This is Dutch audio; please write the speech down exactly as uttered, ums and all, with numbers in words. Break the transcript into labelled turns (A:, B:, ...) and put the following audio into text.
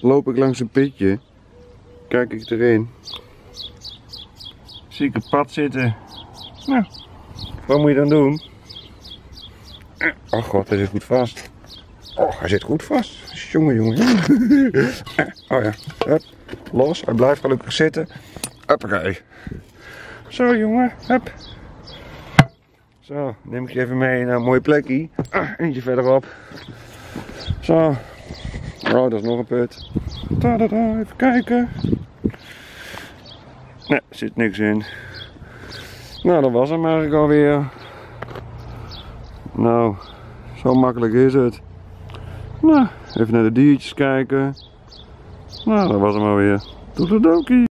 A: loop ik langs een pitje. Kijk ik erin. Zie ik een pad zitten. Nou, wat moet je dan doen? Oh god, hij zit goed vast. Oh, hij zit goed vast. Jongen, jongen, jongen. Oh ja, hup. Los. Hij blijft gelukkig zitten. Hoppakee. Zo jongen, hup. Zo, neem ik je even mee naar een mooi plekje. Ah, eentje verderop. Zo. Oh, dat is nog een put. Tadada, even kijken. Nee, er zit niks in. Nou, dat was hem eigenlijk alweer. Nou, zo makkelijk is het. Nou, even naar de diertjes kijken. Nou, dat was hem alweer. Toedeledokie.